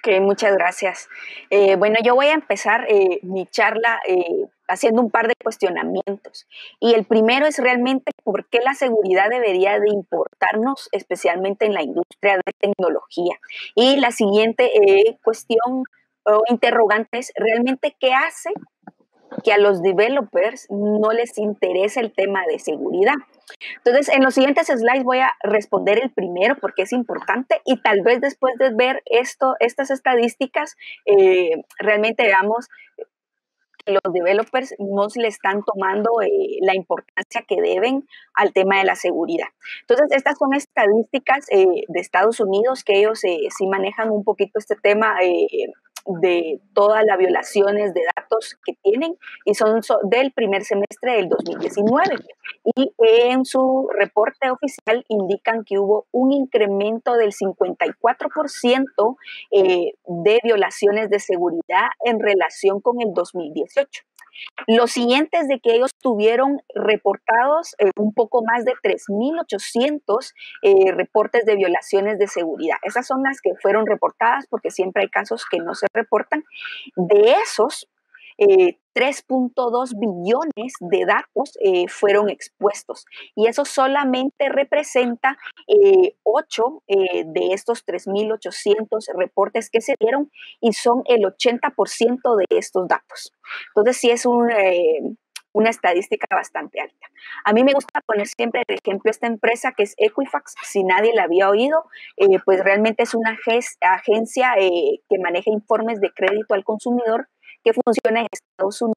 Ok, muchas gracias. Bueno, yo voy a empezar mi charla haciendo un par de cuestionamientos. Y el primero es realmente por qué la seguridad debería de importarnos, especialmente en la industria de tecnología. Y la siguiente cuestión o interrogante es realmente qué hace que a los developers no les interesa el tema de seguridad. Entonces, en los siguientes slides voy a responder el primero porque es importante y tal vez después de ver estas estadísticas, realmente veamos que los developers no se le están tomando la importancia que deben al tema de la seguridad. Entonces, estas son estadísticas de Estados Unidos que ellos sí manejan un poquito este tema de todas las violaciones de datos que tienen y son del primer semestre del 2019. Y en su reporte oficial indican que hubo un incremento del 54% de violaciones de seguridad en relación con el 2018. Lo siguiente es de que ellos tuvieron reportados un poco más de 3.800 reportes de violaciones de seguridad. Esas son las que fueron reportadas porque siempre hay casos que no se reportan. De esos, 3.2 billones de datos fueron expuestos y eso solamente representa 8 de estos 3.800 reportes que se dieron y son el 80% de estos datos. Entonces sí es una estadística bastante alta. A mí me gusta poner siempre de ejemplo esta empresa que es Equifax, si nadie la había oído, pues realmente es una agencia que maneja informes de crédito al consumidor que funciona en Estados Unidos.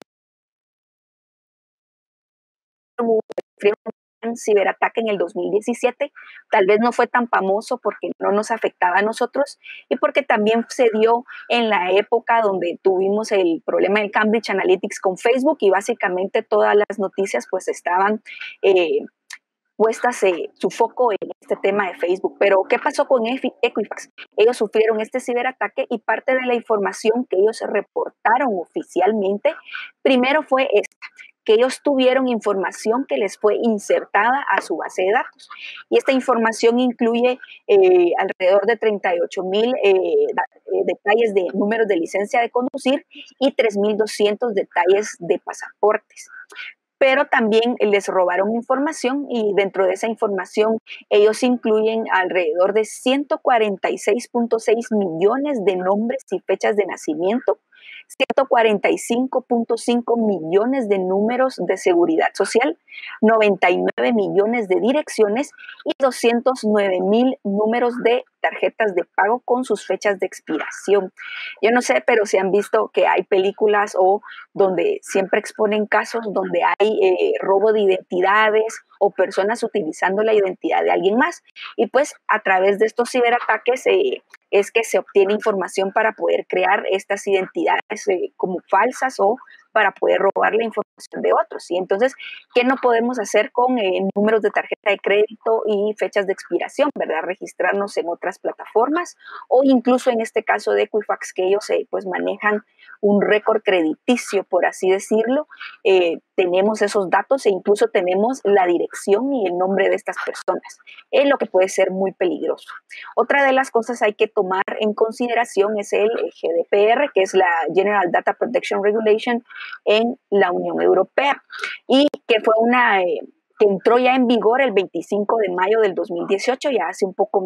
Sufrieron un ciberataque en el 2017, tal vez no fue tan famoso porque no nos afectaba a nosotros y porque también se dio en la época donde tuvimos el problema del Cambridge Analytics con Facebook y básicamente todas las noticias pues estaban puestas su foco en este tema de Facebook. Pero, ¿qué pasó con Equifax? Ellos sufrieron este ciberataque y parte de la información que ellos reportaron oficialmente, primero fue esta, que ellos tuvieron información que les fue insertada a su base de datos. Y esta información incluye alrededor de 38,000 detalles de números de licencia de conducir y 3,200 detalles de pasaportes, pero también les robaron información y dentro de esa información ellos incluyen alrededor de 146.6 millones de nombres y fechas de nacimiento, 145.5 millones de números de seguridad social, 99 millones de direcciones y 209,000 números de tarjetas de pago con sus fechas de expiración. Yo no sé, pero si han visto que hay películas o donde siempre exponen casos donde hay robo de identidades o personas utilizando la identidad de alguien más. Y pues a través de estos ciberataques es que se obtiene información para poder crear estas identidades como falsas o para poder robar la información de otros. Y entonces, ¿qué no podemos hacer con números de tarjeta de crédito y fechas de expiración, verdad? Registrarnos en otras plataformas o incluso en este caso de Equifax, que ellos pues manejan un récord crediticio, por así decirlo. Tenemos esos datos e incluso tenemos la dirección y el nombre de estas personas, lo que puede ser muy peligroso. Otra de las cosas hay que tomar en consideración es el GDPR, que es la General Data Protection Regulation en la Unión Europea, y que fue que entró ya en vigor el 25 de mayo del 2018, ya hace un poco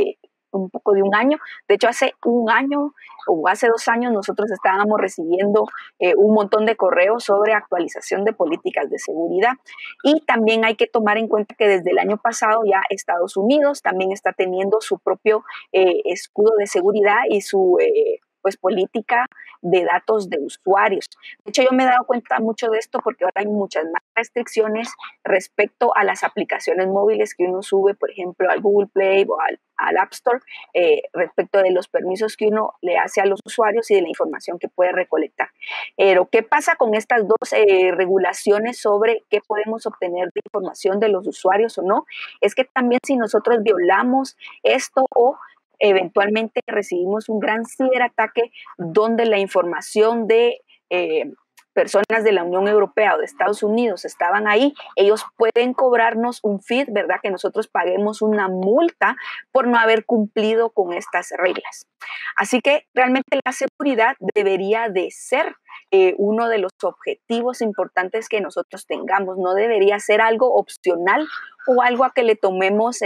de un año. De hecho, hace un año o hace 2 años nosotros estábamos recibiendo un montón de correos sobre actualización de políticas de seguridad. Y también hay que tomar en cuenta que desde el año pasado ya Estados Unidos también está teniendo su propio escudo de seguridad y su pues política de datos de usuarios. De hecho, yo me he dado cuenta mucho de esto porque ahora hay muchas más restricciones respecto a las aplicaciones móviles que uno sube, por ejemplo, al Google Play o al App Store, respecto de los permisos que uno le hace a los usuarios y de la información que puede recolectar. Pero, ¿qué pasa con estas dos regulaciones sobre qué podemos obtener de información de los usuarios o no? Es que también si nosotros violamos esto o eventualmente recibimos un gran ciberataque donde la información de personas de la Unión Europea o de Estados Unidos estaban ahí, ellos pueden cobrarnos un fee, ¿verdad? Que nosotros paguemos una multa por no haber cumplido con estas reglas. Así que realmente la seguridad debería de ser uno de los objetivos importantes que nosotros tengamos. No debería ser algo opcional o algo a que le tomemos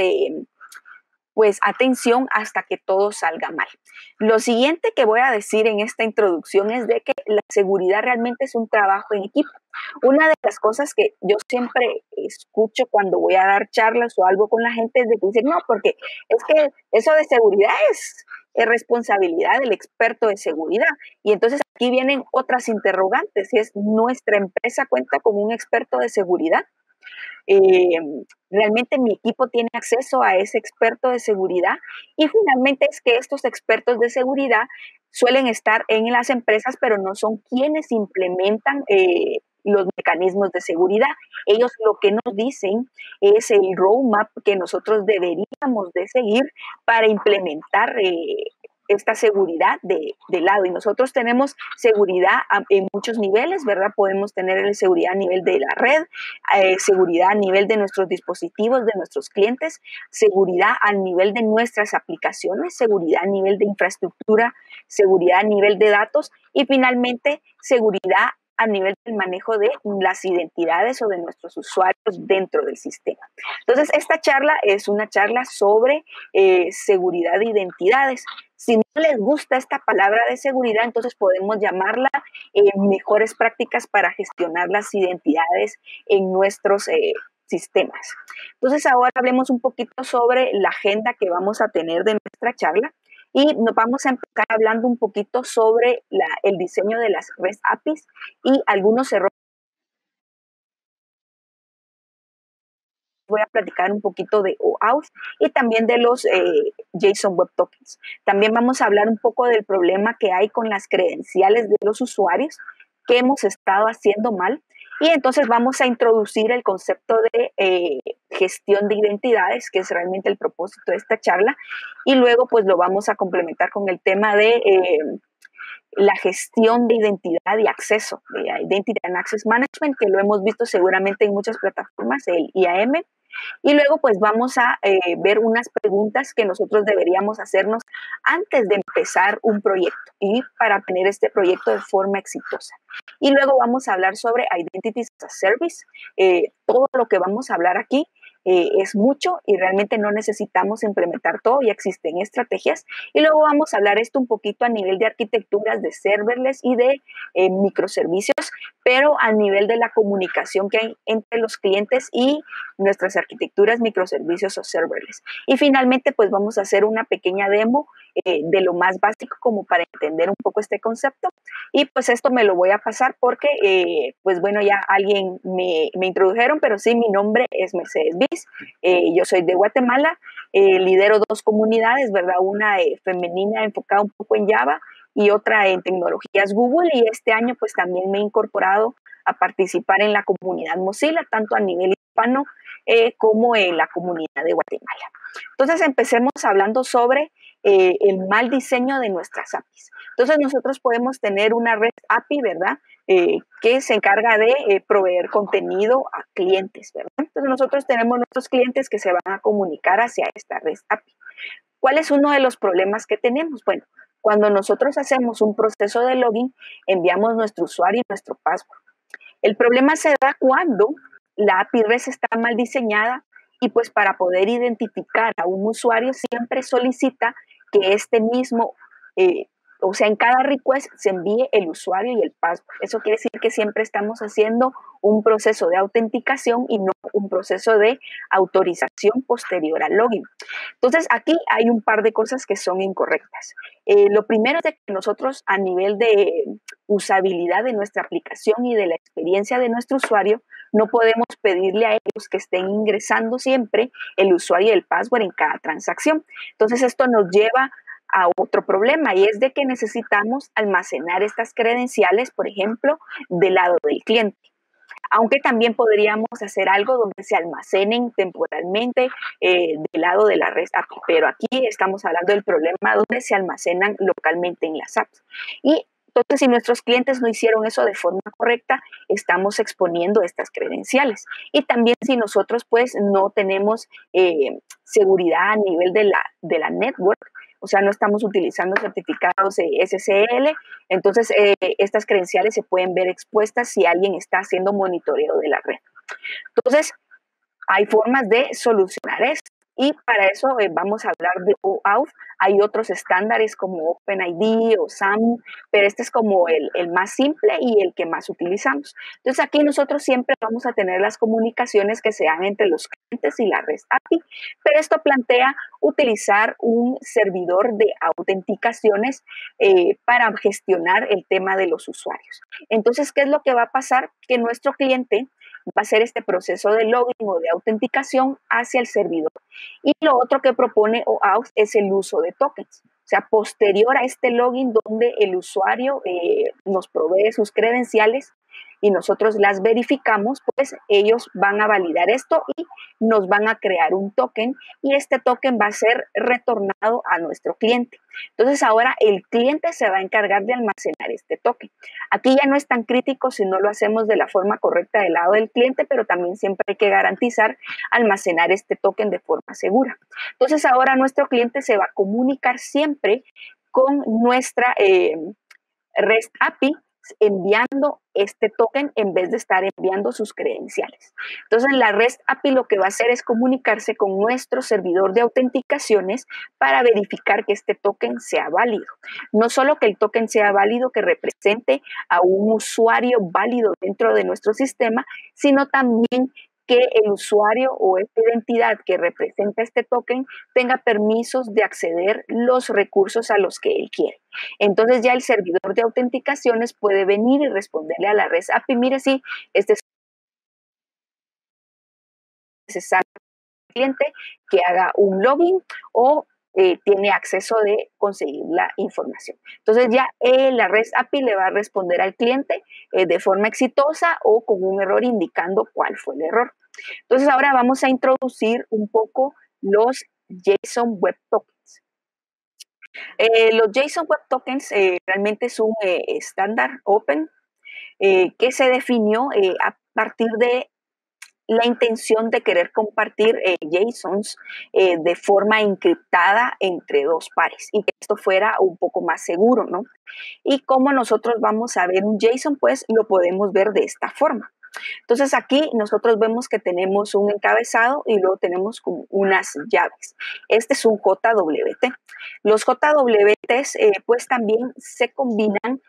pues atención hasta que todo salga mal. Lo siguiente que voy a decir en esta introducción es de que la seguridad realmente es un trabajo en equipo. Una de las cosas que yo siempre escucho cuando voy a dar charlas o algo con la gente es de que dicen, no, porque es que eso de seguridad es responsabilidad del experto de seguridad. Y entonces aquí vienen otras interrogantes, si es nuestra empresa cuenta con un experto de seguridad. Eh, Realmente mi equipo tiene acceso a ese experto de seguridad y finalmente es que estos expertos de seguridad suelen estar en las empresas, pero no son quienes implementan los mecanismos de seguridad. Ellos lo que nos dicen es el roadmap que nosotros deberíamos de seguir para implementar esta seguridad de lado. Y nosotros tenemos seguridad en muchos niveles, ¿verdad? Podemos tener seguridad a nivel de la red, seguridad a nivel de nuestros dispositivos, de nuestros clientes, seguridad a nivel de nuestras aplicaciones, seguridad a nivel de infraestructura, seguridad a nivel de datos y finalmente seguridad a nivel del manejo de las identidades o de nuestros usuarios dentro del sistema. Entonces, esta charla es una charla sobre seguridad de identidades. Si no les gusta esta palabra de seguridad, entonces podemos llamarla mejores prácticas para gestionar las identidades en nuestros sistemas. Entonces, ahora hablemos un poquito sobre la agenda que vamos a tener de nuestra charla. Y nos vamos a empezar hablando un poquito sobre el diseño de las REST APIs y algunos errores. Voy a platicar un poquito de OAuth y también de los JSON Web Tokens. También vamos a hablar un poco del problema que hay con las credenciales de los usuarios que hemos estado haciendo mal. Y entonces vamos a introducir el concepto de gestión de identidades, que es realmente el propósito de esta charla. Y luego pues lo vamos a complementar con el tema de la gestión de identidad y acceso, de Identity and Access Management, que lo hemos visto seguramente en muchas plataformas, el IAM. Y luego pues vamos a ver unas preguntas que nosotros deberíamos hacernos antes de empezar un proyecto y para tener este proyecto de forma exitosa. Y luego vamos a hablar sobre Identities as a Service. Todo lo que vamos a hablar aquí es mucho y realmente no necesitamos implementar todo, ya existen estrategias. Y luego vamos a hablar esto un poquito a nivel de arquitecturas de serverless y de microservicios, pero a nivel de la comunicación que hay entre los clientes y nuestras arquitecturas, microservicios o serverless. Y finalmente, pues vamos a hacer una pequeña demo de lo más básico como para entender un poco este concepto. Y pues esto me lo voy a pasar porque, pues bueno, ya alguien me introdujeron, pero sí, mi nombre es Mercedes Bis. Yo soy de Guatemala, lidero dos comunidades, ¿verdad? Una femenina enfocada un poco en Java y otra en tecnologías Google. Y este año pues también me he incorporado a participar en la comunidad Mozilla, tanto a nivel hispano como en la comunidad de Guatemala. Entonces empecemos hablando sobre el mal diseño de nuestras APIs. Entonces nosotros podemos tener una REST API, ¿verdad? Que se encarga de proveer contenido a clientes, ¿verdad? Entonces nosotros tenemos nuestros clientes que se van a comunicar hacia esta REST API. ¿Cuál es uno de los problemas que tenemos? Bueno, cuando nosotros hacemos un proceso de login, enviamos nuestro usuario y nuestro password. El problema se da cuando la API REST está mal diseñada y pues para poder identificar a un usuario siempre solicita que este mismo, o sea, en cada request se envíe el usuario y el password. Eso quiere decir que siempre estamos haciendo un proceso de autenticación y no un proceso de autorización posterior al login. Entonces, aquí hay un par de cosas que son incorrectas. Lo primero es que nosotros a nivel de usabilidad de nuestra aplicación y de la experiencia de nuestro usuario, no podemos pedirle a ellos que estén ingresando siempre el usuario y el password en cada transacción. Entonces, esto nos lleva a otro problema y es de que necesitamos almacenar estas credenciales, por ejemplo, del lado del cliente. Aunque también podríamos hacer algo donde se almacenen temporalmente del lado de la REST API, pero aquí estamos hablando del problema donde se almacenan localmente en las apps. Y Entonces, si nuestros clientes no hicieron eso de forma correcta, estamos exponiendo estas credenciales. Y también si nosotros pues no tenemos seguridad a nivel de la network, o sea, no estamos utilizando certificados SSL, entonces estas credenciales se pueden ver expuestas si alguien está haciendo monitoreo de la red. Entonces, hay formas de solucionar esto. Y para eso vamos a hablar de OAuth. Hay otros estándares como OpenID o SAM, pero este es como el más simple y el que más utilizamos. Entonces aquí nosotros siempre vamos a tener las comunicaciones que se dan entre los clientes y la REST API, pero esto plantea utilizar un servidor de autenticaciones para gestionar el tema de los usuarios. Entonces, ¿qué es lo que va a pasar? Que nuestro cliente va a hacer este proceso de login o de autenticación hacia el servidor. Y lo otro que propone OAuth es el uso de tokens. O sea, posterior a este login donde el usuario nos provee sus credenciales y nosotros las verificamos, pues ellos van a validar esto y nos van a crear un token y este token va a ser retornado a nuestro cliente. Entonces ahora el cliente se va a encargar de almacenar este token. Aquí ya no es tan crítico si no lo hacemos de la forma correcta del lado del cliente, pero también siempre hay que garantizar almacenar este token de forma segura. Entonces ahora nuestro cliente se va a comunicar siempre con nuestra REST API enviando este token en vez de estar enviando sus credenciales. Entonces la REST API lo que va a hacer es comunicarse con nuestro servidor de autenticaciones para verificar que este token sea válido. No solo que el token sea válido, que represente a un usuario válido dentro de nuestro sistema, sino también que el usuario o esta identidad que representa este token tenga permisos de acceder los recursos a los que él quiere. Entonces ya el servidor de autenticaciones puede venir y responderle a la REST API, mire si este es necesario cliente que haga un login o tiene acceso de conseguir la información. Entonces ya la REST API le va a responder al cliente de forma exitosa o con un error indicando cuál fue el error. Entonces ahora vamos a introducir un poco los JSON Web Tokens. Los JSON Web Tokens realmente es un estándar open que se definió a partir de la intención de querer compartir JSONs de forma encriptada entre dos pares y que esto fuera un poco más seguro, ¿no? Y como nosotros vamos a ver un JSON, pues lo podemos ver de esta forma. Entonces aquí nosotros vemos que tenemos un encabezado y luego tenemos como unas llaves. Este es un JWT. Los JWTs pues también se combinan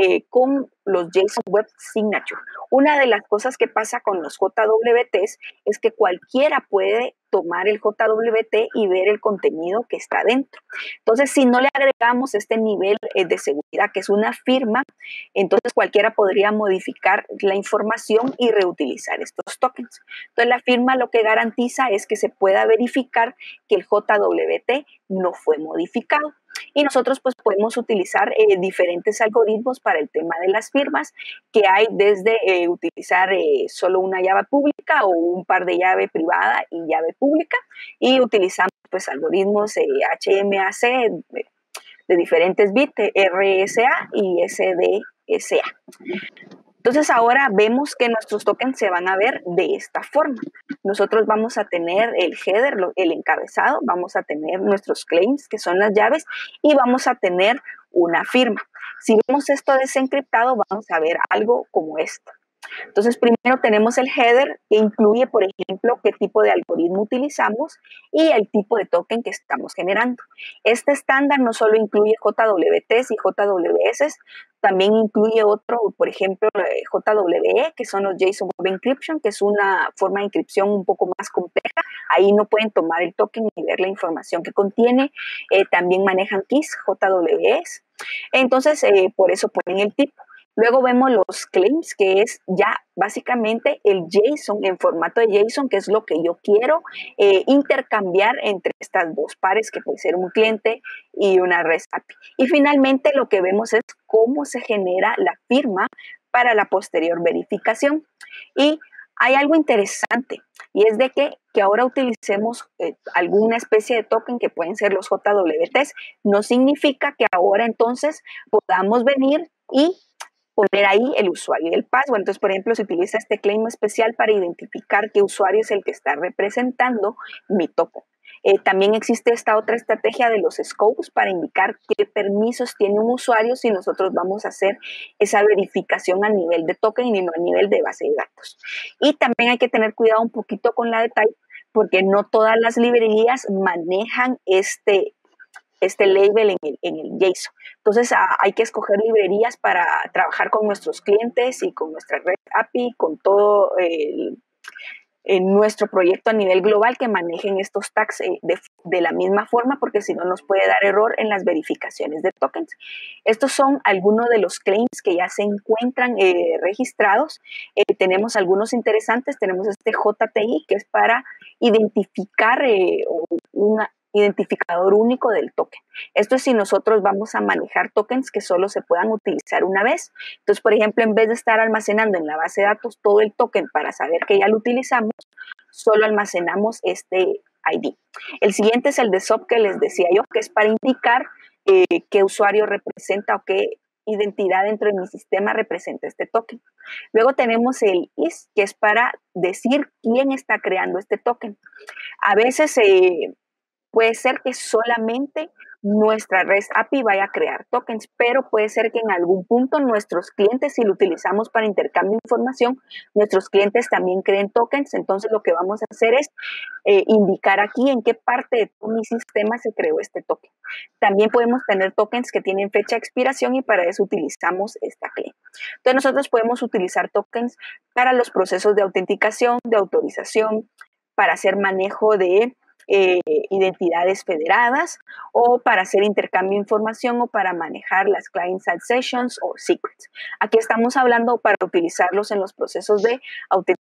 con los JSON Web Signature. Una de las cosas que pasa con los JWTs es que cualquiera puede tomar el JWT y ver el contenido que está dentro. Entonces, si no le agregamos este nivel de seguridad, que es una firma, entonces cualquiera podría modificar la información y reutilizar estos tokens. Entonces, la firma lo que garantiza es que se pueda verificar que el JWT no fue modificado. Y nosotros pues podemos utilizar diferentes algoritmos para el tema de las firmas, que hay desde utilizar solo una llave pública o un par de llave privada y llave pública, y utilizamos pues algoritmos HMAC de diferentes bits, RSA y SDSA. Entonces ahora vemos que nuestros tokens se van a ver de esta forma. Nosotros vamos a tener el header, el encabezado, vamos a tener nuestros claims, que son las llaves, y vamos a tener una firma. Si vemos esto desencriptado, vamos a ver algo como esto. Entonces, primero tenemos el header, que incluye, por ejemplo, qué tipo de algoritmo utilizamos y el tipo de token que estamos generando. Este estándar no solo incluye JWTs y JWS, también incluye otro, por ejemplo, JWE, que son los JSON Web Encryption, que es una forma de inscripción un poco más compleja. Ahí no pueden tomar el token y ver la información que contiene. También manejan keys, JWS. Entonces, por eso ponen el tipo. Luego vemos los claims, que es ya básicamente el JSON en formato de JSON, que es lo que yo quiero intercambiar entre estas dos pares, que puede ser un cliente y una REST API. Y finalmente lo que vemos es cómo se genera la firma para la posterior verificación. Y hay algo interesante, y es de que ahora utilicemos alguna especie de token, que pueden ser los JWTs, no significa que ahora entonces podamos venir y poner ahí el usuario y el password. Entonces, por ejemplo, se utiliza este claim especial para identificar qué usuario es el que está representando mi token. También existe esta otra estrategia de los scopes para indicar qué permisos tiene un usuario si nosotros vamos a hacer esa verificación a nivel de token y no a nivel de base de datos. Y también hay que tener cuidado un poquito con la de type, porque no todas las librerías manejan este label en el JSON. Entonces hay que escoger librerías para trabajar con nuestros clientes y con nuestra red API, con todo en nuestro proyecto a nivel global que manejen estos tags de la misma forma, porque si no nos puede dar error en las verificaciones de tokens. Estos son algunos de los claims que ya se encuentran registrados. Tenemos algunos interesantes. Tenemos este JTI, que es para identificar un identificador único del token. Esto es si nosotros vamos a manejar tokens que solo se puedan utilizar una vez. Entonces, por ejemplo, en vez de estar almacenando en la base de datos todo el token para saber que ya lo utilizamos, solo almacenamos este ID. El siguiente es el de SOP que les decía yo, que es para indicar qué usuario representa o qué identidad dentro de mi sistema representa este token. Luego tenemos el IS, que es para decir quién está creando este token. A veces puede ser que solamente nuestra REST API vaya a crear tokens, pero puede ser que en algún punto nuestros clientes, si lo utilizamos para intercambio de información, nuestros clientes también creen tokens. Entonces lo que vamos a hacer es indicar aquí en qué parte de todo mi sistema se creó este token. También podemos tener tokens que tienen fecha de expiración y para eso utilizamos esta claim. Entonces nosotros podemos utilizar tokens para los procesos de autenticación, de autorización, para hacer manejo de identidades federadas o para hacer intercambio de información o para manejar las client-side sessions o secrets. Aquí estamos hablando para utilizarlos en los procesos de autenticación.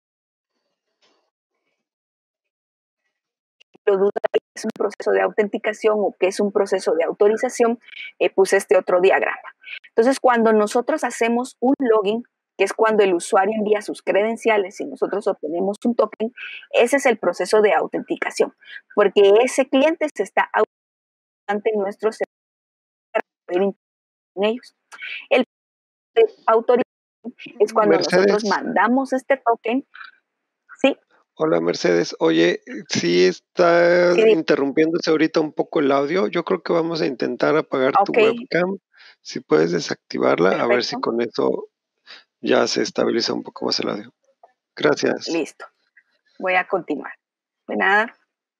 Duda de qué es un proceso de autenticación o qué es un proceso de autorización, puse este otro diagrama. Entonces, cuando nosotros hacemos un login, que es cuando el usuario envía sus credenciales y nosotros obtenemos un token, ese es el proceso de autenticación, porque ese cliente se está ante nuestro servidor para poder interactuar con ellos. El autorización es cuando nosotros mandamos este token. Sí. Hola Mercedes, oye, sí está interrumpiéndose ahorita un poco el audio. Yo creo que vamos a intentar apagar tu webcam. Si puedes desactivarla, perfecto, a ver si con eso ya se estabiliza un poco más el audio. Gracias. Listo. Voy a continuar. De nada.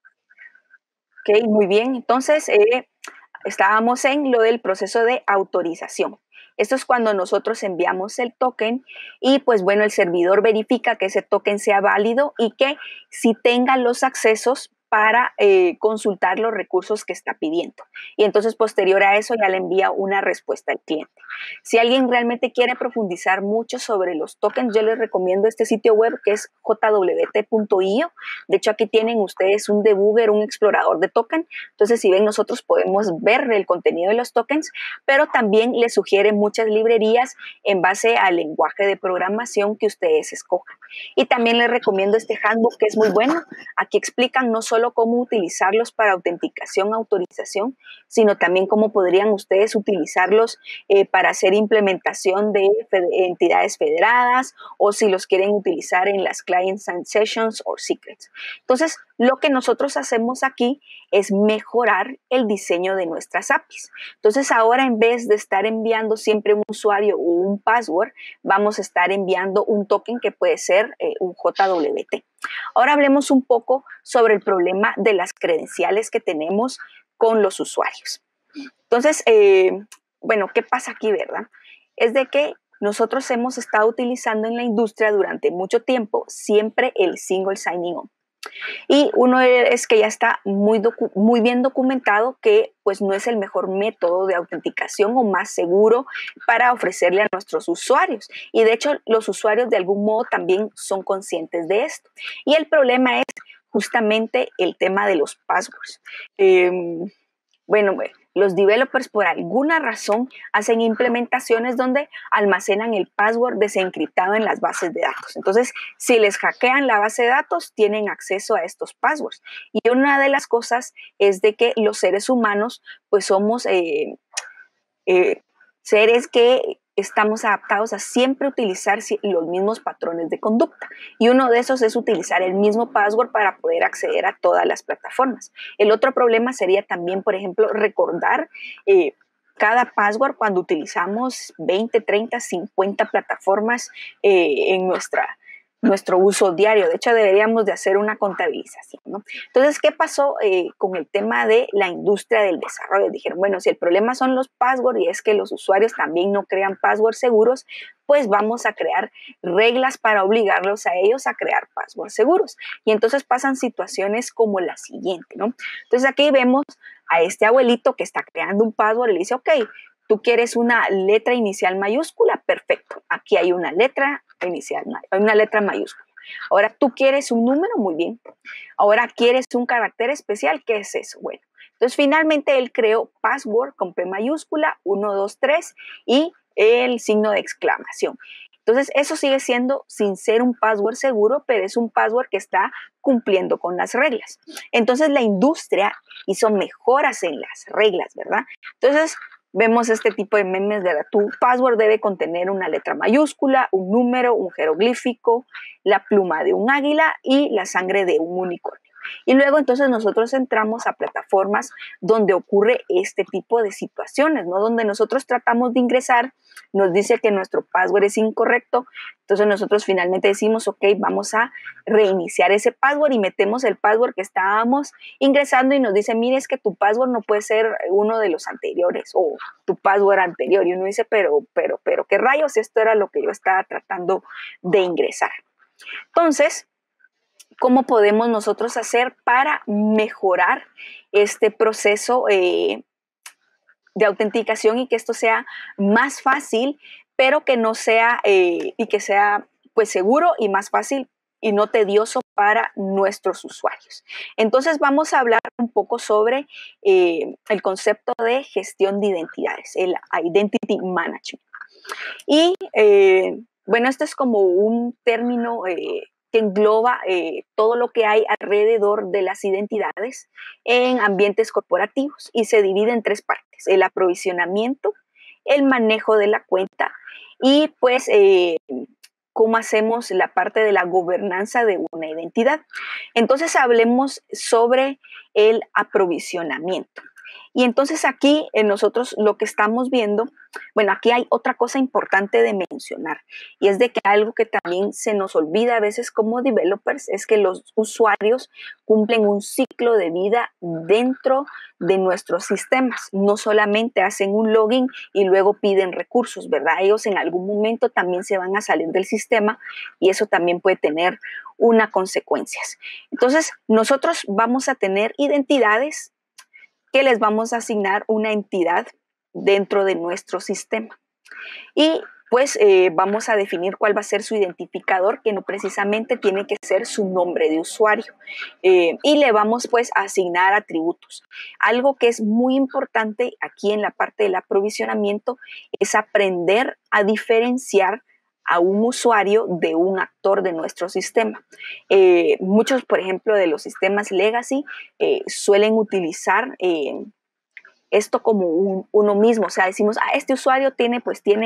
Ok, muy bien. Entonces, estábamos en lo del proceso de autorización. Esto es cuando nosotros enviamos el token y pues bueno, el servidor verifica que ese token sea válido y que sí tenga los accesos para consultar los recursos que está pidiendo. Y entonces posterior a eso ya le envía una respuesta al cliente. Si alguien realmente quiere profundizar mucho sobre los tokens, yo les recomiendo este sitio web que es jwt.io. De hecho, aquí tienen ustedes un debugger, un explorador de token. Entonces, si ven, nosotros podemos ver el contenido de los tokens, pero también les sugiere muchas librerías en base al lenguaje de programación que ustedes escojan. Y también les recomiendo este handbook que es muy bueno. Aquí explican no solo cómo utilizarlos para autenticación, autorización, sino también cómo podrían ustedes utilizarlos para hacer implementación de entidades federadas o si los quieren utilizar en las client-side sessions o secrets. Entonces, lo que nosotros hacemos aquí es mejorar el diseño de nuestras APIs. Entonces, ahora en vez de estar enviando siempre un usuario o un password, vamos a estar enviando un token que puede ser un JWT. Ahora hablemos un poco sobre el problema de las credenciales que tenemos con los usuarios. Entonces, bueno, ¿qué pasa aquí, verdad? Es de que nosotros hemos estado utilizando en la industria durante mucho tiempo siempre el single signing on. Y uno es que ya está muy bien documentado que pues no es el mejor método de autenticación o más seguro para ofrecerle a nuestros usuarios. Y de hecho los usuarios de algún modo también son conscientes de esto. Y el problema es justamente el tema de los passwords. Bueno, los developers por alguna razón hacen implementaciones donde almacenan el password desencriptado en las bases de datos. Entonces, si les hackean la base de datos, tienen acceso a estos passwords. Y una de las cosas es de que los seres humanos, pues somos seres que estamos adaptados a siempre utilizar los mismos patrones de conducta. Y uno de esos es utilizar el mismo password para poder acceder a todas las plataformas. El otro problema sería también, por ejemplo, recordar cada password cuando utilizamos 20, 30, 50 plataformas en nuestro uso diario. De hecho, deberíamos de hacer una contabilización, ¿no? Entonces, ¿qué pasó con el tema de la industria del desarrollo? Dijeron, bueno, si el problema son los passwords y es que los usuarios también no crean passwords seguros, pues vamos a crear reglas para obligarlos a ellos a crear passwords seguros. Y entonces pasan situaciones como la siguiente, ¿no? Entonces, aquí vemos a este abuelito que está creando un password y le dice, ok, tú quieres una letra inicial mayúscula, perfecto. Aquí hay una letra inicial, hay una letra mayúscula. Ahora tú quieres un número, muy bien. Ahora quieres un carácter especial, ¿qué es eso? Bueno, entonces finalmente él creó password con P mayúscula, 1, 2, 3 y el signo de exclamación. Entonces eso sigue siendo sin ser un password seguro, pero es un password que está cumpliendo con las reglas. Entonces la industria hizo mejoras en las reglas, ¿verdad? Entonces vemos este tipo de memes de tu password debe contener una letra mayúscula, un número, un jeroglífico, la pluma de un águila y la sangre de un unicornio. Y luego entonces nosotros entramos a plataformas donde ocurre este tipo de situaciones, ¿no? Donde nosotros tratamos de ingresar, nos dice que nuestro password es incorrecto, entonces nosotros finalmente decimos, ok, vamos a reiniciar ese password y metemos el password que estábamos ingresando y nos dice, mire, es que tu password no puede ser uno de los anteriores o tu password anterior. Y uno dice, pero, ¿qué rayos? Esto era lo que yo estaba tratando de ingresar. Entonces, ¿cómo podemos nosotros hacer para mejorar este proceso de autenticación y que esto sea más fácil, pero que no sea y que sea pues seguro y más fácil y no tedioso para nuestros usuarios? Entonces vamos a hablar un poco sobre el concepto de gestión de identidades, el Identity Management. Y bueno, esto es como un término que engloba todo lo que hay alrededor de las identidades en ambientes corporativos y se divide en tres partes: el aprovisionamiento, el manejo de la cuenta y pues cómo hacemos la parte de la gobernanza de una identidad. Entonces hablemos sobre el aprovisionamiento. Y entonces aquí nosotros lo que estamos viendo, bueno, aquí hay otra cosa importante de mencionar, y es de que algo que también se nos olvida a veces como developers es que los usuarios cumplen un ciclo de vida dentro de nuestros sistemas. No solamente hacen un login y luego piden recursos, ¿verdad? Ellos en algún momento también se van a salir del sistema y eso también puede tener unas consecuencias. Entonces, nosotros vamos a tener identidades que les vamos a asignar una entidad dentro de nuestro sistema. Y pues vamos a definir cuál va a ser su identificador, que no precisamente tiene que ser su nombre de usuario. Y le vamos pues a asignar atributos. Algo que es muy importante aquí en la parte del aprovisionamiento es aprender a diferenciar a un usuario de un actor de nuestro sistema. Muchos, por ejemplo, de los sistemas legacy suelen utilizar esto como uno mismo, o sea, decimos, este usuario tiene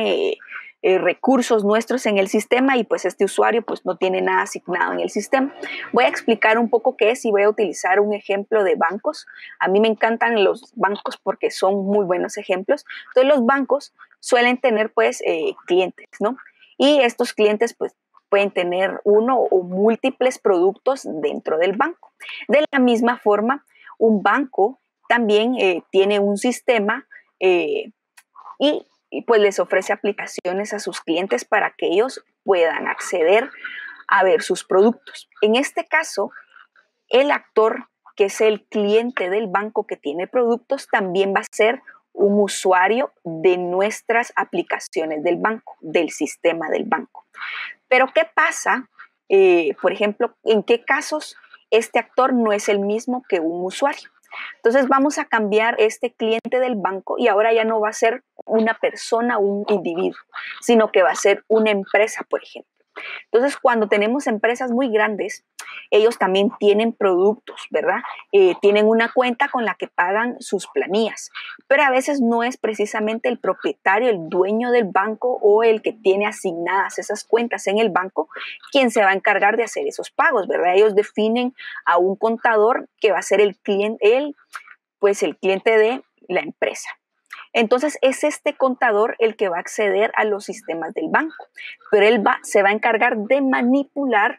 recursos nuestros en el sistema y pues este usuario pues no tiene nada asignado en el sistema. Voy a explicar un poco qué es y voy a utilizar un ejemplo de bancos. A mí me encantan los bancos porque son muy buenos ejemplos. Entonces los bancos suelen tener pues clientes, ¿no? Y estos clientes pues pueden tener uno o múltiples productos dentro del banco. De la misma forma, un banco también tiene un sistema y pues les ofrece aplicaciones a sus clientes para que ellos puedan acceder a ver sus productos. En este caso, el actor, que es el cliente del banco que tiene productos, también va a ser un usuario de nuestras aplicaciones del banco, del sistema del banco. Pero ¿qué pasa? Por ejemplo, ¿en qué casos este actor no es el mismo que un usuario? Entonces vamos a cambiar este cliente del banco y ahora ya no va a ser una persona, un individuo, sino que va a ser una empresa, por ejemplo. Entonces, cuando tenemos empresas muy grandes, ellos también tienen productos, ¿verdad? Tienen una cuenta con la que pagan sus planillas, pero a veces no es precisamente el propietario, el dueño del banco o el que tiene asignadas esas cuentas en el banco quien se va a encargar de hacer esos pagos, ¿verdad? Ellos definen a un contador que va a ser el cliente, el cliente de la empresa. Entonces es este contador el que va a acceder a los sistemas del banco, pero él se va a encargar de manipular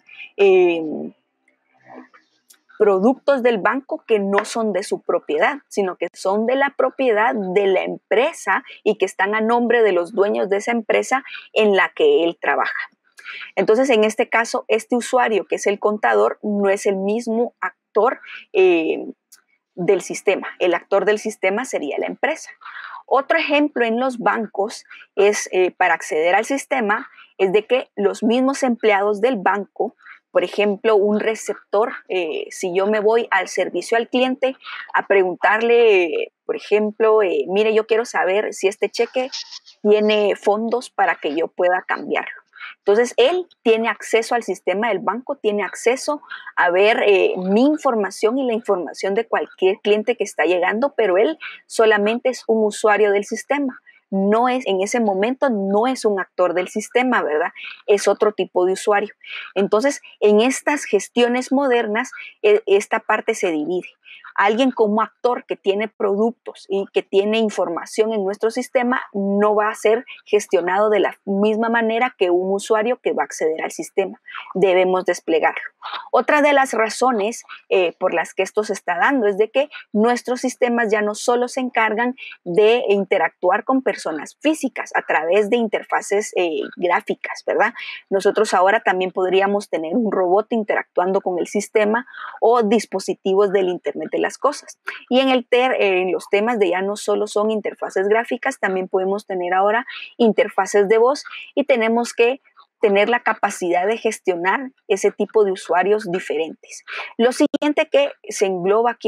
productos del banco que no son de su propiedad, sino que son de la propiedad de la empresa y que están a nombre de los dueños de esa empresa en la que él trabaja. Entonces, en este caso, este usuario, que es el contador, no es el mismo actor del sistema. El actor del sistema sería la empresa. Otro ejemplo en los bancos es, para acceder al sistema, es de que los mismos empleados del banco, por ejemplo, un receptor, si yo me voy al servicio al cliente a preguntarle, por ejemplo, mire, yo quiero saber si este cheque tiene fondos para que yo pueda cambiarlo. Entonces, él tiene acceso al sistema del banco, tiene acceso a ver mi información y la información de cualquier cliente que está llegando, pero él solamente es un usuario del sistema. No es, en ese momento no es un actor del sistema, ¿verdad? Es otro tipo de usuario. Entonces, en estas gestiones modernas, esta parte se divide. Alguien como actor que tiene productos y que tiene información en nuestro sistema no va a ser gestionado de la misma manera que un usuario que va a acceder al sistema. Debemos desplegarlo. Otra de las razones por las que esto se está dando es de que nuestros sistemas ya no solo se encargan de interactuar con personas físicas a través de interfaces gráficas, ¿verdad? Nosotros ahora también podríamos tener un robot interactuando con el sistema o dispositivos del Internet de las cosas. Y en los temas de ya no solo son interfaces gráficas, también podemos tener ahora interfaces de voz y tenemos que tener la capacidad de gestionar ese tipo de usuarios diferentes. Lo siguiente que se engloba aquí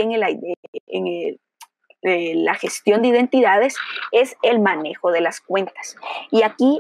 la gestión de identidades es el manejo de las cuentas. Y aquí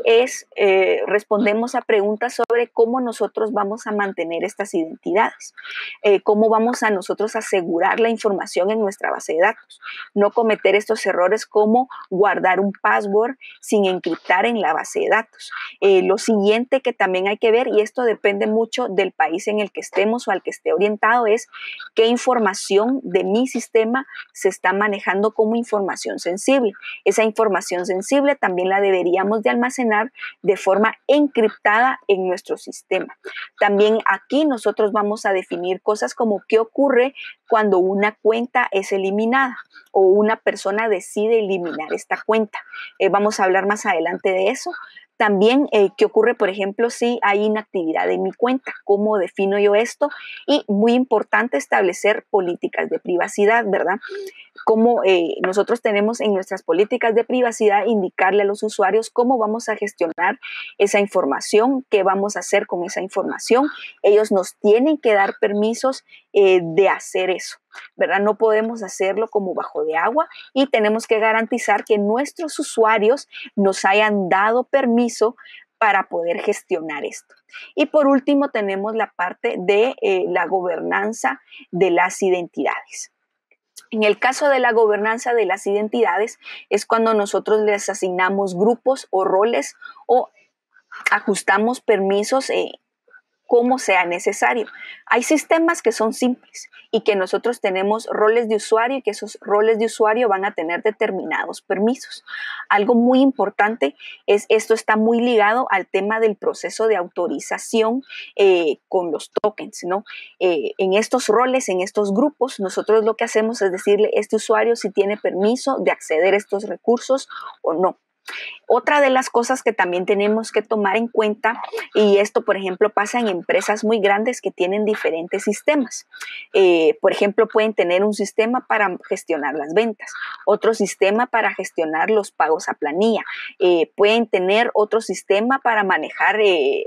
respondemos a preguntas sobre cómo nosotros vamos a mantener estas identidades, cómo vamos a nosotros asegurar la información en nuestra base de datos, no cometer estos errores como guardar un password sin encriptar en la base de datos. Lo siguiente que también hay que ver, y esto depende mucho del país en el que estemos o al que esté orientado, es qué información de mi sistema se está manejando como información sensible. Esa información sensible también la deberíamos de almacenar de forma encriptada en nuestro sistema. También aquí nosotros vamos a definir cosas como qué ocurre cuando una cuenta es eliminada o una persona decide eliminar esta cuenta. Vamos a hablar más adelante de eso. También, ¿qué ocurre, por ejemplo, si hay inactividad en mi cuenta? ¿Cómo defino yo esto? Y muy importante establecer políticas de privacidad, ¿verdad? Cómo nosotros tenemos en nuestras políticas de privacidad indicarle a los usuarios cómo vamos a gestionar esa información, qué vamos a hacer con esa información. Ellos nos tienen que dar permisos de hacer eso, ¿verdad? No podemos hacerlo como bajo de agua y tenemos que garantizar que nuestros usuarios nos hayan dado permiso para poder gestionar esto. Y por último tenemos la parte de la gobernanza de las identidades. En el caso de la gobernanza de las identidades es cuando nosotros les asignamos grupos o roles o ajustamos permisos como sea necesario. Hay sistemas que son simples y que nosotros tenemos roles de usuario y que esos roles de usuario van a tener determinados permisos. Algo muy importante es, esto está muy ligado al tema del proceso de autorización con los tokens, ¿no? En estos roles, en estos grupos, nosotros lo que hacemos es decirle a este usuario si tiene permiso de acceder a estos recursos o no. Otra de las cosas que también tenemos que tomar en cuenta, y esto por ejemplo pasa en empresas muy grandes que tienen diferentes sistemas. Por ejemplo, pueden tener un sistema para gestionar las ventas, otro sistema para gestionar los pagos a planilla, pueden tener otro sistema para manejar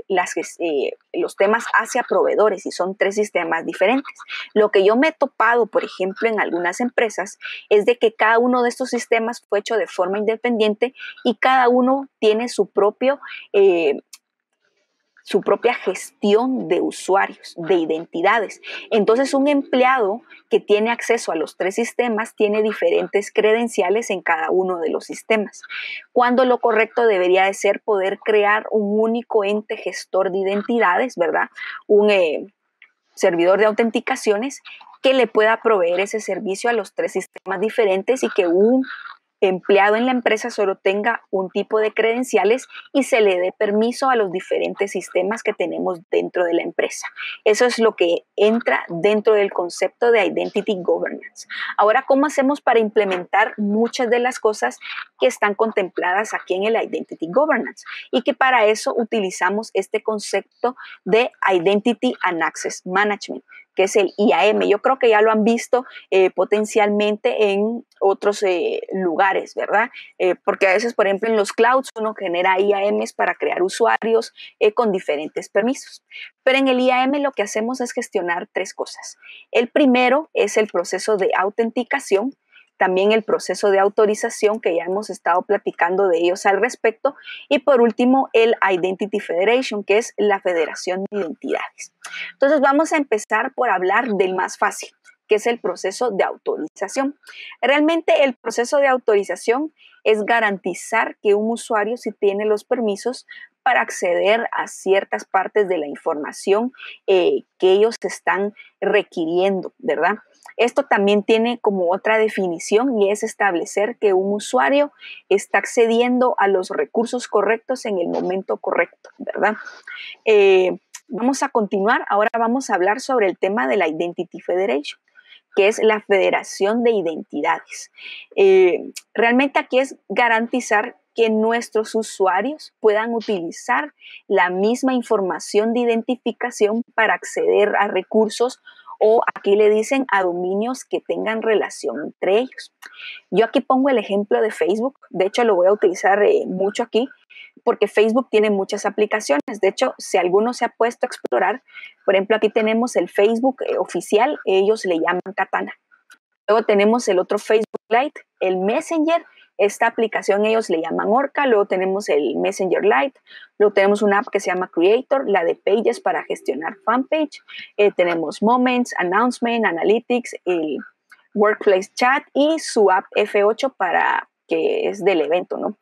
los temas hacia proveedores y son 3 sistemas diferentes. Lo que yo me he topado, por ejemplo, en algunas empresas es de que cada uno de estos sistemas fue hecho de forma independiente y cada uno tiene su propio su propia gestión de usuarios, de identidades. Entonces, un empleado que tiene acceso a los 3 sistemas tiene diferentes credenciales en cada uno de los sistemas, cuando lo correcto debería de ser poder crear un único ente gestor de identidades, ¿verdad? Un servidor de autenticaciones que le pueda proveer ese servicio a los 3 sistemas diferentes y que un empleado en la empresa solo tenga un tipo de credenciales y se le dé permiso a los diferentes sistemas que tenemos dentro de la empresa. Eso es lo que entra dentro del concepto de Identity Governance. Ahora, ¿cómo hacemos para implementar muchas de las cosas que están contempladas aquí en el Identity Governance? Y que para eso utilizamos este concepto de Identity and Access Management, que es el IAM. Yo creo que ya lo han visto potencialmente en otros lugares, ¿verdad? Porque a veces, por ejemplo, en los clouds uno genera IAMs para crear usuarios con diferentes permisos. Pero en el IAM lo que hacemos es gestionar 3 cosas. El primero es el proceso de autenticación, también el proceso de autorización, que ya hemos estado platicando de ellos al respecto, y por último el Identity Federation, que es la federación de identidades. Entonces vamos a empezar por hablar del más fácil, que es el proceso de autorización. Realmente el proceso de autorización es garantizar que un usuario sí tiene los permisos para acceder a ciertas partes de la información que ellos están requiriendo, ¿verdad? Esto también tiene como otra definición y es establecer que un usuario está accediendo a los recursos correctos en el momento correcto, ¿verdad? Vamos a continuar. Ahora vamos a hablar sobre el tema de la Identity Federation, que es la federación de identidades. Realmente aquí es garantizar que nuestros usuarios puedan utilizar la misma información de identificación para acceder a recursos, o aquí le dicen a dominios que tengan relación entre ellos. Yo aquí pongo el ejemplo de Facebook. De hecho, lo voy a utilizar mucho aquí, porque Facebook tiene muchas aplicaciones. De hecho, si alguno se ha puesto a explorar, por ejemplo, aquí tenemos el Facebook oficial, ellos le llaman Katana. Luego tenemos el otro Facebook Lite, el Messenger. Esta aplicación ellos le llaman Orca. Luego tenemos el Messenger Lite. Luego tenemos una app que se llama Creator, la de Pages para gestionar fanpage. Tenemos Moments, Announcement, Analytics, el Workplace Chat y su app F8 que es del evento, ¿no?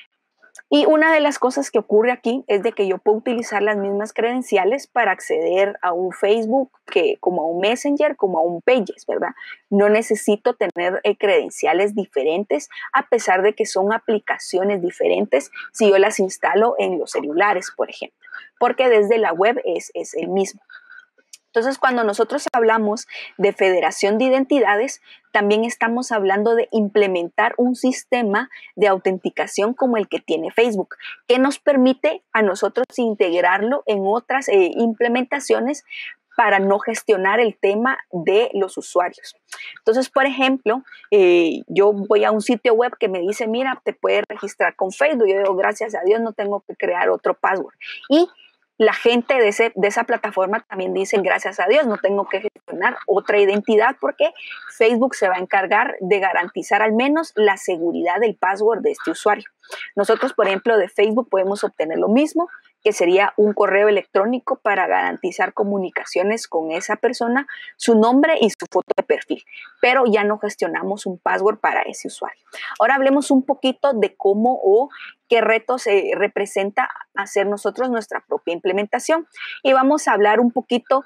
Y una de las cosas que ocurre aquí es de que yo puedo utilizar las mismas credenciales para acceder a un Facebook como a un Messenger, como a un Pages, ¿verdad? No necesito tener credenciales diferentes, a pesar de que son aplicaciones diferentes si yo las instalo en los celulares, por ejemplo, porque desde la web es el mismo. Entonces, cuando nosotros hablamos de federación de identidades, también estamos hablando de implementar un sistema de autenticación como el que tiene Facebook, que nos permite a nosotros integrarlo en otras implementaciones para no gestionar el tema de los usuarios. Entonces, por ejemplo, yo voy a un sitio web que me dice, mira, te puedes registrar con Facebook. Yo digo, gracias a Dios, no tengo que crear otro password. Y la gente de esa plataforma también dice, gracias a Dios, no tengo que gestionar otra identidad, porque Facebook se va a encargar de garantizar al menos la seguridad del password de este usuario. Nosotros, por ejemplo, de Facebook podemos obtener lo mismo, que sería un correo electrónico para garantizar comunicaciones con esa persona, su nombre y su foto de perfil, pero ya no gestionamos un password para ese usuario. Ahora hablemos un poquito de cómo o qué retos representa hacer nosotros nuestra propia implementación, y vamos a hablar un poquito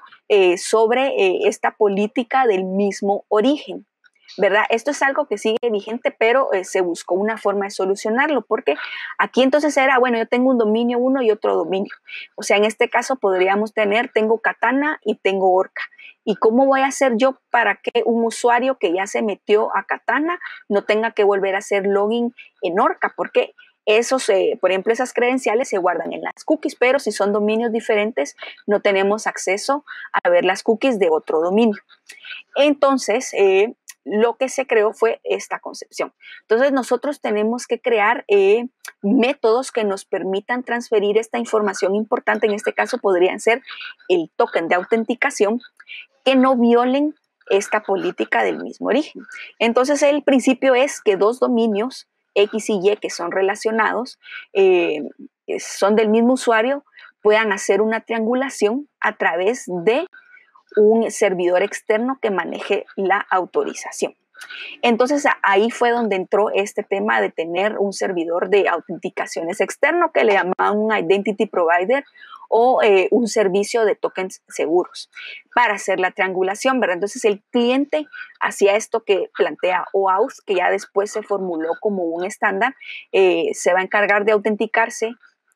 sobre esta política del mismo origen, ¿verdad? Esto es algo que sigue vigente, pero se buscó una forma de solucionarlo, porque aquí entonces era, bueno, yo tengo un dominio 1 y otro dominio. O sea, en este caso podríamos tengo Katana y tengo Orca. ¿Y cómo voy a hacer yo para que un usuario que ya se metió a Katana no tenga que volver a hacer login en Orca? Porque por ejemplo, esas credenciales se guardan en las cookies, pero si son dominios diferentes, no tenemos acceso a ver las cookies de otro dominio. Entonces, lo que se creó fue esta concepción. Entonces, nosotros tenemos que crear métodos que nos permitan transferir esta información importante. En este caso, podrían ser el token de autenticación, que no violen esta política del mismo origen. Entonces, el principio es que 2 dominios, X y Y, que son relacionados, son del mismo usuario, puedan hacer una triangulación a través de un servidor externo que maneje la autorización. Entonces ahí fue donde entró este tema de tener un servidor de autenticaciones externo que le llamaban un identity provider o un servicio de tokens seguros para hacer la triangulación, ¿verdad? Entonces el cliente hacía esto que plantea OAuth, que ya después se formuló como un estándar, se va a encargar de autenticarse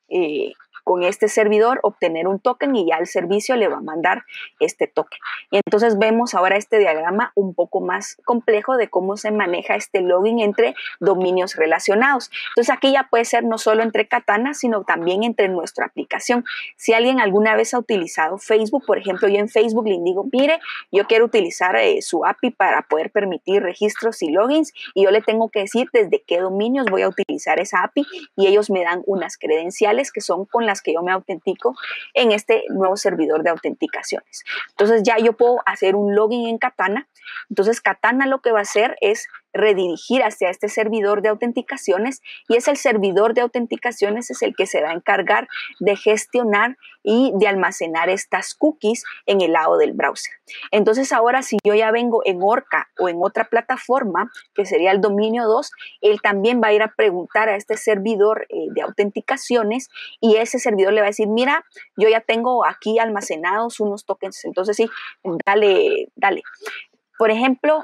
con este servidor, obtener un token y ya el servicio le va a mandar este token. Y entonces vemos ahora este diagrama un poco más complejo de cómo se maneja este login entre dominios relacionados. Entonces aquí ya puede ser no solo entre Katana, sino también entre nuestra aplicación. Si alguien alguna vez ha utilizado Facebook, por ejemplo, yo en Facebook le digo, mire, yo quiero utilizar su API para poder permitir registros y logins y yo le tengo que decir desde qué dominios voy a utilizar esa API y ellos me dan unas credenciales que son con las que yo me autentico en este nuevo servidor de autenticaciones. Entonces ya yo puedo hacer un login en Katana. Entonces Katana lo que va a hacer es redirigir hacia este servidor de autenticaciones y es el servidor de autenticaciones es el que se va a encargar de gestionar y de almacenar estas cookies en el lado del browser. Entonces ahora si yo ya vengo en Orca o en otra plataforma, que sería el dominio 2, él también va a ir a preguntar a este servidor de autenticaciones y ese servidor le va a decir, mira, yo ya tengo aquí almacenados unos tokens, entonces sí, dale. Por ejemplo,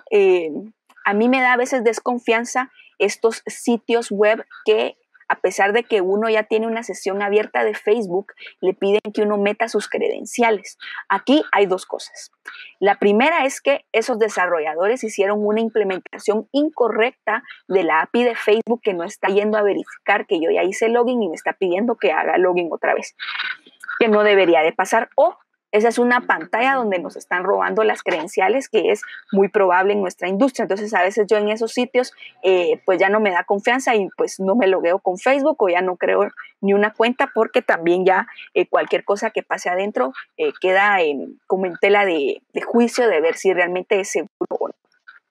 a mí me da a veces desconfianza estos sitios web que a pesar de que uno ya tiene una sesión abierta de Facebook, le piden que uno meta sus credenciales. Aquí hay dos cosas. La primera es que esos desarrolladores hicieron una implementación incorrecta de la API de Facebook que no está yendo a verificar que yo ya hice login y me está pidiendo que haga login otra vez, que no debería de pasar. O esa es una pantalla donde nos están robando las credenciales, que es muy probable en nuestra industria. Entonces, a veces yo en esos sitios, pues ya no me da confianza y pues no me logueo con Facebook o ya no creo ni una cuenta porque también ya cualquier cosa que pase adentro queda como en tela de juicio de ver si realmente es seguro o no.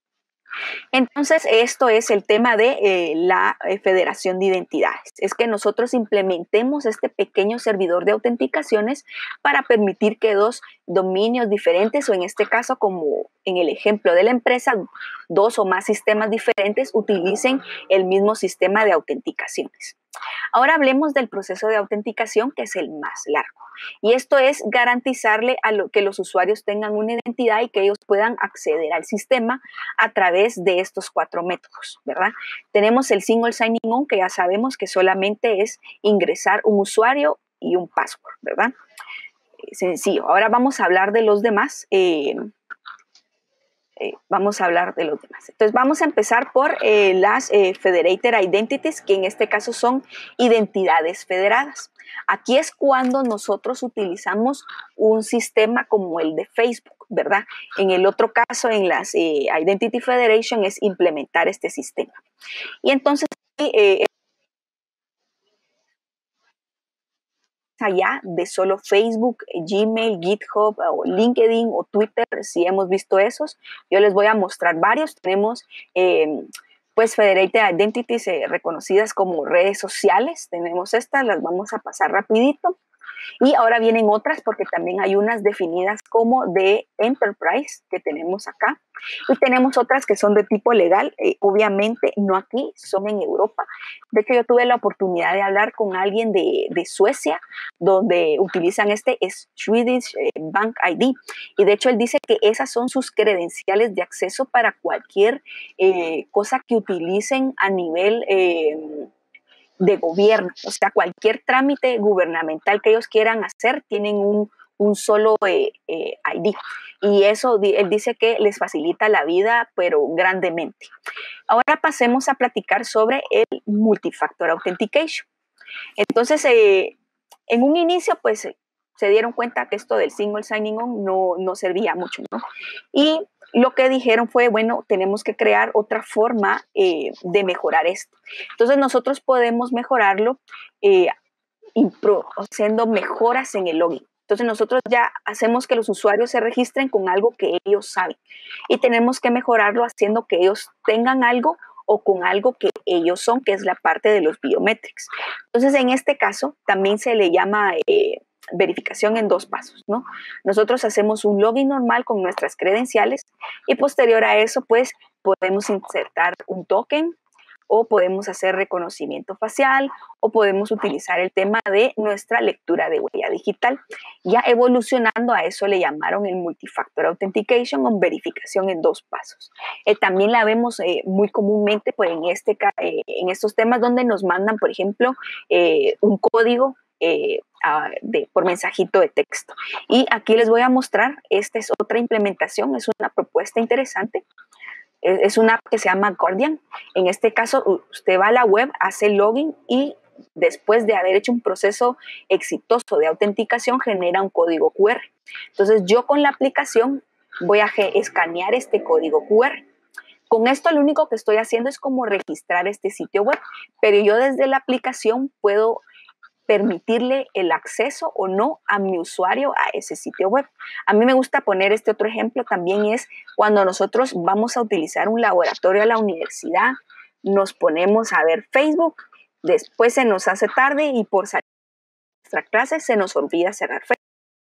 Entonces, esto es el tema de la federación de identidades. Es que nosotros implementemos este pequeño servidor de autenticaciones para permitir que dos dominios diferentes, o en este caso, como en el ejemplo de la empresa, dos o más sistemas diferentes utilicen el mismo sistema de autenticaciones. Ahora hablemos del proceso de autenticación, que es el más largo. Y esto es garantizarle que los usuarios tengan una identidad y que ellos puedan acceder al sistema a través de estos 4 métodos, ¿verdad? Tenemos el single signing-on, que ya sabemos que solamente es ingresar un usuario y un password, ¿verdad? Sencillo. Ahora vamos a hablar de los demás. Entonces vamos a empezar por las Federated Identities, que en este caso son identidades federadas. Aquí es cuando nosotros utilizamos un sistema como el de Facebook, ¿verdad? En el otro caso, en las Identity Federation, es implementar este sistema. Y entonces, allá de solo Facebook, Gmail, GitHub o LinkedIn o Twitter, si hemos visto esos. Yo les voy a mostrar varios. Tenemos pues Federated Identities reconocidas como redes sociales. Tenemos estas, las vamos a pasar rapidito. Y ahora vienen otras porque también hay unas definidas como de Enterprise que tenemos acá. Y tenemos otras que son de tipo legal, obviamente no aquí, son en Europa. De hecho, yo tuve la oportunidad de hablar con alguien de Suecia, donde utilizan este Swedish Bank ID. Y de hecho, él dice que esas son sus credenciales de acceso para cualquier cosa que utilicen a nivel de gobierno. O sea, cualquier trámite gubernamental que ellos quieran hacer, tienen un solo ID. Y eso, él dice que les facilita la vida, pero grandemente. Ahora pasemos a platicar sobre el Multifactor Authentication. Entonces, en un inicio, pues, se dieron cuenta que esto del Single Signing-On no servía mucho, ¿no? Y lo que dijeron fue, bueno, tenemos que crear otra forma de mejorar esto. Entonces, nosotros podemos mejorarlo haciendo mejoras en el login. Entonces nosotros ya hacemos que los usuarios se registren con algo que ellos saben y tenemos que mejorarlo haciendo que ellos tengan algo o con algo que ellos son, que es la parte de los biometrics. Entonces en este caso también se le llama verificación en 2 pasos, ¿no? Nosotros hacemos un login normal con nuestras credenciales y posterior a eso, pues, podemos insertar un token o podemos hacer reconocimiento facial o podemos utilizar el tema de nuestra lectura de huella digital. Ya evolucionando a eso le llamaron el Multifactor Authentication o verificación en 2 pasos. También la vemos muy comúnmente pues, en estos temas donde nos mandan, por ejemplo, un código por mensajito de texto. Y aquí les voy a mostrar, esta es otra implementación, es una propuesta interesante. Es una app que se llama Guardian. En este caso, usted va a la web, hace login y después de haber hecho un proceso exitoso de autenticación, genera un código QR. Entonces, yo con la aplicación voy a escanear este código QR. Con esto lo único que estoy haciendo es como registrar este sitio web, pero yo desde la aplicación puedo permitirle el acceso o no a mi usuario a ese sitio web. A mí me gusta poner este otro ejemplo también es cuando nosotros vamos a utilizar un laboratorio a la universidad, nos ponemos a ver Facebook, después se nos hace tarde y por salir de nuestra clase se nos olvida cerrar Facebook.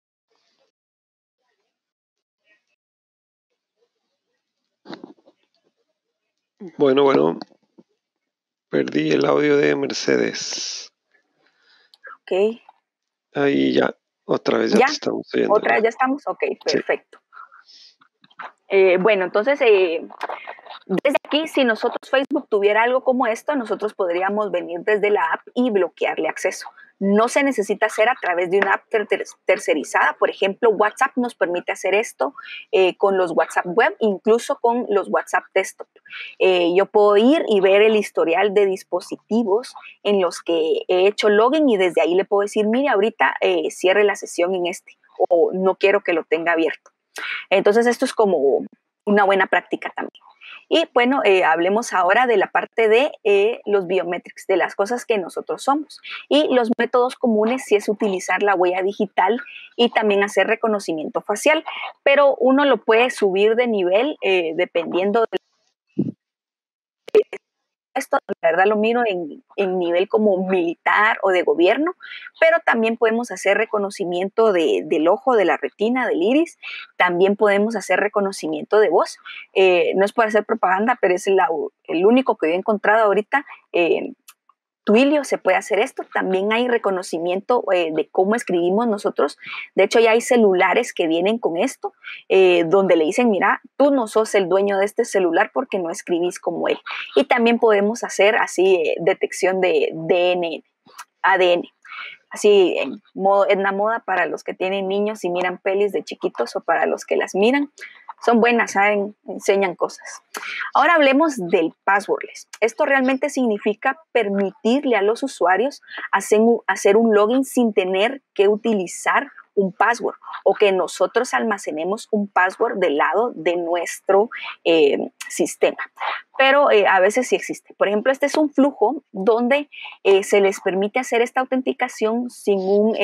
Bueno, perdí el audio de Mercedes. Ok. Ahí ya, otra vez ya te estamos oyendo. ¿Otra vez ya estamos? Ok, perfecto. Sí. Bueno, entonces, desde aquí, si nosotros Facebook tuviera algo como esto, nosotros podríamos venir desde la app y bloquearle acceso. No se necesita hacer a través de una app tercerizada. Por ejemplo, WhatsApp nos permite hacer esto con los WhatsApp web, incluso con los WhatsApp desktop. Yo puedo ir y ver el historial de dispositivos en los que he hecho login y desde ahí le puedo decir, mire, ahorita cierre la sesión en este o no quiero que lo tenga abierto. Entonces, esto es como una buena práctica también. Y bueno, hablemos ahora de la parte de los biometrics, de las cosas que nosotros somos. Y los métodos comunes sí es utilizar la huella digital y también hacer reconocimiento facial, pero uno lo puede subir de nivel dependiendo de esto, la verdad lo miro en nivel como militar o de gobierno, pero también podemos hacer reconocimiento del ojo, de la retina, del iris, también podemos hacer reconocimiento de voz. No es por hacer propaganda, pero es el único que yo he encontrado ahorita. Twilio se puede hacer esto, también hay reconocimiento de cómo escribimos nosotros, de hecho ya hay celulares que vienen con esto, donde le dicen, mira, tú no sos el dueño de este celular porque no escribís como él, y también podemos hacer así detección de ADN, así en la moda para los que tienen niños y miran pelis de chiquitos o para los que las miran, son buenas, saben, enseñan cosas. Ahora hablemos del passwordless. Esto realmente significa permitirle a los usuarios hacer un login sin tener que utilizar un password o que nosotros almacenemos un password del lado de nuestro sistema. Pero a veces sí existe. Por ejemplo, este es un flujo donde se les permite hacer esta autenticación sin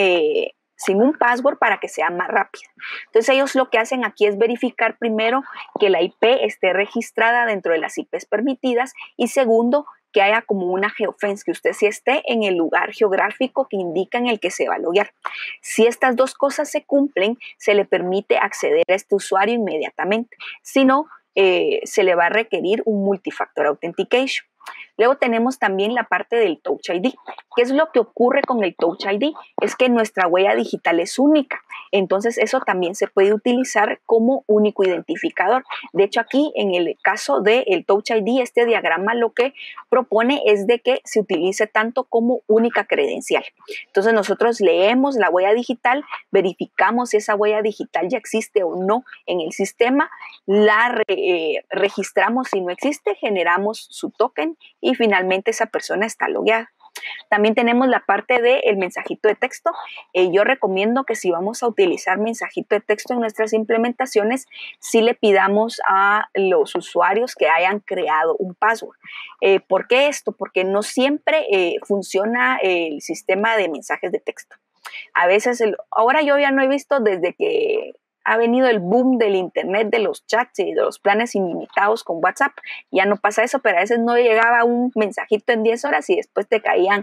un password para que sea más rápida. Entonces ellos lo que hacen aquí es verificar primero que la IP esté registrada dentro de las IPs permitidas y segundo, que haya como una geofence, que usted sí esté en el lugar geográfico que indica en el que se va a loguear. Si estas dos cosas se cumplen, se le permite acceder a este usuario inmediatamente. Si no, se le va a requerir un multifactor authentication. Luego tenemos también la parte del Touch ID. ¿Qué es lo que ocurre con el Touch ID? Es que nuestra huella digital es única. Entonces eso también se puede utilizar como único identificador. De hecho aquí en el caso del Touch ID, este diagrama lo que propone es de que se utilice tanto como única credencial. Entonces nosotros leemos la huella digital, verificamos si esa huella digital ya existe o no en el sistema, la registramos si no existe, generamos su token y finalmente esa persona está logueada. También tenemos la parte del mensajito de texto. Yo recomiendo que si vamos a utilizar mensajito de texto en nuestras implementaciones, sí le pidamos a los usuarios que hayan creado un password. ¿Por qué esto? Porque no siempre funciona el sistema de mensajes de texto. A veces, ahora yo ya no he visto desde que ha venido el boom del internet, de los chats y de los planes ilimitados con WhatsApp. Ya no pasa eso, pero a veces no llegaba un mensajito en 10 horas y después te caían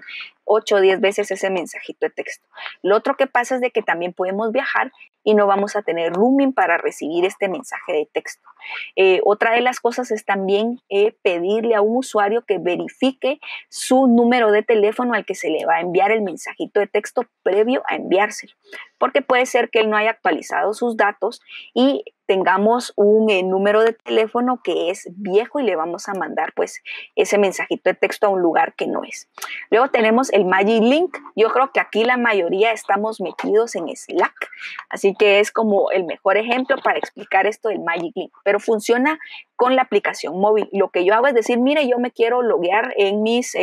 8 o 10 veces ese mensajito de texto. Lo otro que pasa es de que también podemos viajar y no vamos a tener roaming para recibir este mensaje de texto. Otra de las cosas es también pedirle a un usuario que verifique su número de teléfono al que se le va a enviar el mensajito de texto previo a enviárselo, porque puede ser que él no haya actualizado sus datos y tengamos un número de teléfono que es viejo y le vamos a mandar pues ese mensajito de texto a un lugar que no es. Luego tenemos el Magic Link. Yo creo que aquí la mayoría estamos metidos en Slack, así que es como el mejor ejemplo para explicar esto del Magic Link, pero funciona con la aplicación móvil. Lo que yo hago es decir, mire, yo me quiero loguear en mis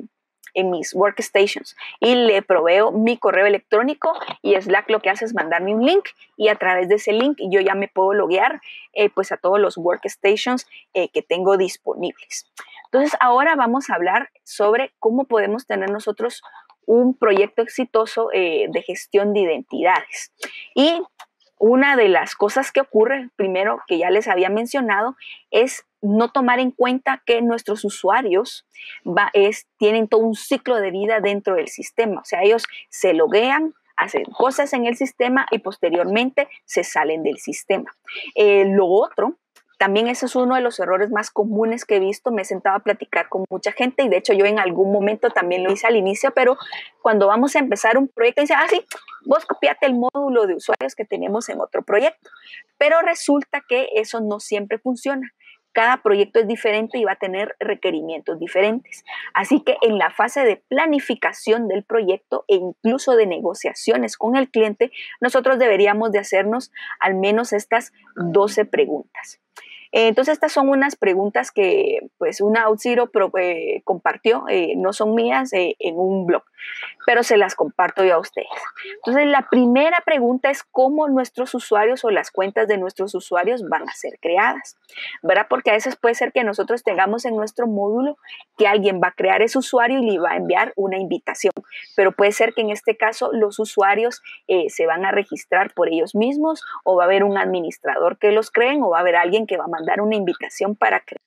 workstations y le proveo mi correo electrónico y Slack lo que hace es mandarme un link y a través de ese link yo ya me puedo loguear pues a todos los workstations que tengo disponibles. Entonces ahora vamos a hablar sobre cómo podemos tener nosotros un proyecto exitoso de gestión de identidades. Y una de las cosas que ocurre, primero que ya les había mencionado, es no tomar en cuenta que nuestros usuarios tienen todo un ciclo de vida dentro del sistema. O sea, ellos se loguean, hacen cosas en el sistema y posteriormente se salen del sistema. Lo otro, también ese es uno de los errores más comunes que he visto. Me he sentado a platicar con mucha gente y de hecho yo en algún momento también lo hice al inicio, pero cuando vamos a empezar un proyecto dicen, sí, vos copiate el módulo de usuarios que tenemos en otro proyecto. Pero resulta que eso no siempre funciona. Cada proyecto es diferente y va a tener requerimientos diferentes. Así que en la fase de planificación del proyecto e incluso de negociaciones con el cliente, nosotros deberíamos de hacernos al menos estas 12 preguntas. Entonces estas son unas preguntas que pues una OutZero compartió, no son mías, en un blog, pero se las comparto yo a ustedes. Entonces la primera pregunta es cómo nuestros usuarios o las cuentas de nuestros usuarios van a ser creadas, ¿verdad? Porque a veces puede ser que nosotros tengamos en nuestro módulo que alguien va a crear ese usuario y le va a enviar una invitación, pero puede ser que en este caso los usuarios se van a registrar por ellos mismos o va a haber un administrador que los creen o va a haber alguien que va a mandar una invitación para crear.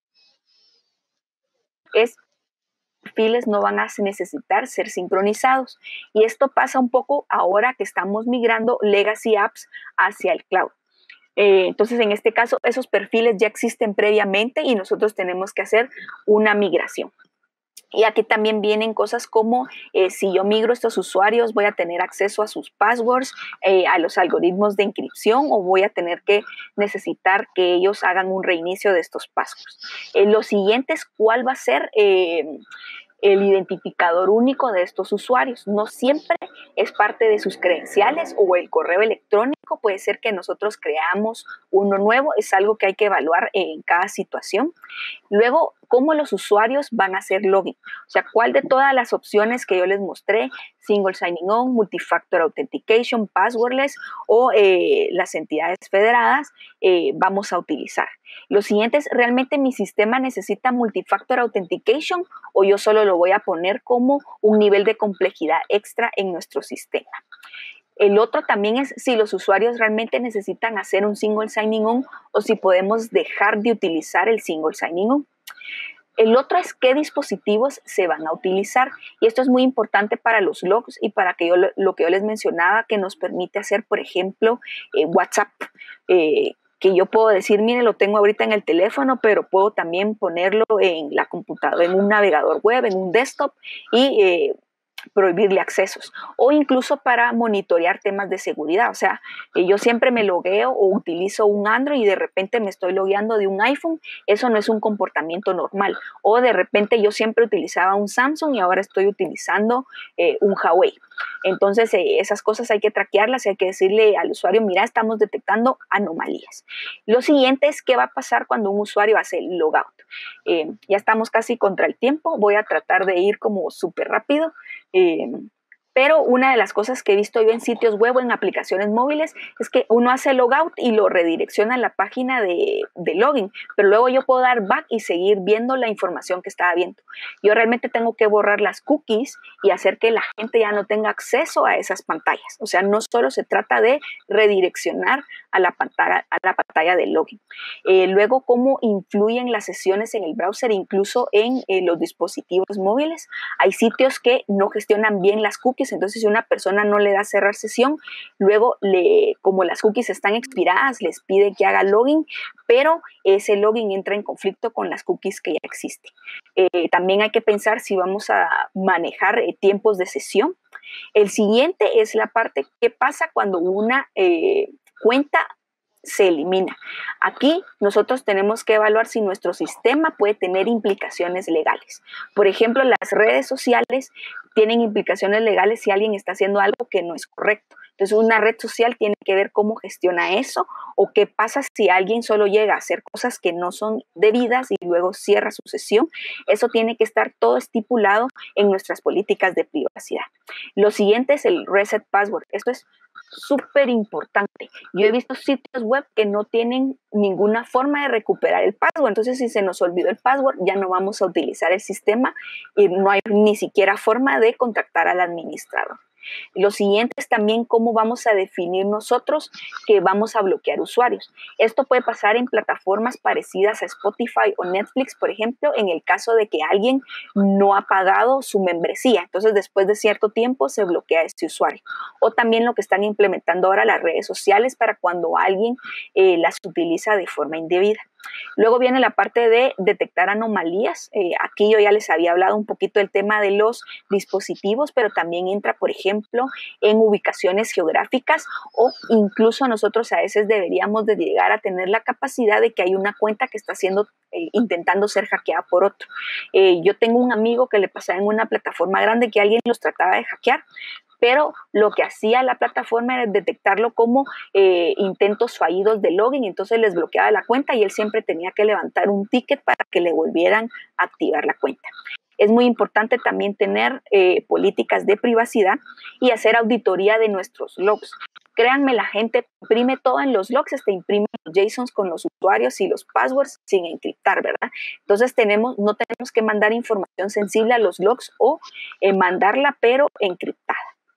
Perfiles no van a necesitar ser sincronizados y esto pasa un poco ahora que estamos migrando legacy apps hacia el cloud. Entonces en este caso esos perfiles ya existen previamente y nosotros tenemos que hacer una migración. Y aquí también vienen cosas como si yo migro estos usuarios, voy a tener acceso a sus passwords, a los algoritmos de encripción o voy a tener que necesitar que ellos hagan un reinicio de estos passwords. Lo siguiente es cuál va a ser el identificador único de estos usuarios. No siempre es parte de sus credenciales o el correo electrónico. Puede ser que nosotros creamos uno nuevo. Es algo que hay que evaluar en cada situación. Luego, cómo los usuarios van a hacer login. O sea, cuál de todas las opciones que yo les mostré, single signing on, multifactor authentication, passwordless o las entidades federadas, vamos a utilizar. Lo siguiente es, ¿realmente mi sistema necesita multifactor authentication o yo solo lo voy a poner como un nivel de complejidad extra en nuestro sistema? El otro también es si los usuarios realmente necesitan hacer un single signing on o si podemos dejar de utilizar el single signing on. El otro es qué dispositivos se van a utilizar y esto es muy importante para los logs y para que lo que yo les mencionaba que nos permite hacer, por ejemplo, WhatsApp, que yo puedo decir, mire, lo tengo ahorita en el teléfono, pero puedo también ponerlo en la computadora, en un navegador web, en un desktop y prohibirle accesos o incluso para monitorear temas de seguridad. O sea, yo siempre me logueo o utilizo un Android y de repente me estoy logueando de un iPhone. Eso no es un comportamiento normal. O de repente yo siempre utilizaba un Samsung y ahora estoy utilizando un Huawei. Entonces esas cosas hay que traquearlas y hay que decirle al usuario, mira, estamos detectando anomalías. Lo siguiente es qué va a pasar cuando un usuario hace el logout. Ya estamos casi contra el tiempo, voy a tratar de ir como súper rápido. Pero una de las cosas que he visto yo en sitios web o en aplicaciones móviles es que uno hace logout y lo redirecciona a la página de login, pero luego yo puedo dar back y seguir viendo la información que estaba viendo. Yo realmente tengo que borrar las cookies y hacer que la gente ya no tenga acceso a esas pantallas. O sea, no solo se trata de redireccionar a la pantalla de login. Luego, cómo influyen las sesiones en el browser, incluso en los dispositivos móviles. Hay sitios que no gestionan bien las cookies, entonces si una persona no le da cerrar sesión, luego como las cookies están expiradas, les pide que haga login, pero ese login entra en conflicto con las cookies que ya existen. También hay que pensar si vamos a manejar tiempos de sesión. El siguiente es la parte que pasa cuando una cuenta se elimina. Aquí nosotros tenemos que evaluar si nuestro sistema puede tener implicaciones legales. Por ejemplo, las redes sociales tienen implicaciones legales si alguien está haciendo algo que no es correcto. Entonces, una red social tiene que ver cómo gestiona eso o qué pasa si alguien solo llega a hacer cosas que no son debidas y luego cierra su sesión. Eso tiene que estar todo estipulado en nuestras políticas de privacidad. Lo siguiente es el reset password. Esto es súper importante. Yo he visto sitios web que no tienen ninguna forma de recuperar el password. Entonces, si se nos olvidó el password, ya no vamos a utilizar el sistema y no hay ni siquiera forma de contactar al administrador. Lo siguiente es también cómo vamos a definir nosotros que vamos a bloquear usuarios. Esto puede pasar en plataformas parecidas a Spotify o Netflix, por ejemplo, en el caso de que alguien no ha pagado su membresía. Entonces, después de cierto tiempo se bloquea este usuario. O también lo que están implementando ahora las redes sociales para cuando alguien las utiliza de forma indebida. Luego viene la parte de detectar anomalías. Aquí yo ya les había hablado un poquito del tema de los dispositivos, pero también entra, por ejemplo, en ubicaciones geográficas o incluso nosotros a veces deberíamos de llegar a tener la capacidad de que hay una cuenta que está intentando ser hackeada por otro. Yo tengo un amigo que le pasaba en una plataforma grande que alguien los trataba de hackear, pero lo que hacía la plataforma era detectarlo como intentos fallidos de login, entonces les bloqueaba la cuenta y él siempre tenía que levantar un ticket para que le volvieran a activar la cuenta. Es muy importante también tener políticas de privacidad y hacer auditoría de nuestros logs. Créanme, la gente imprime todo en los logs, imprime los JSONs con los usuarios y los passwords sin encriptar, ¿verdad? Entonces no tenemos que mandar información sensible a los logs o mandarla pero encriptada.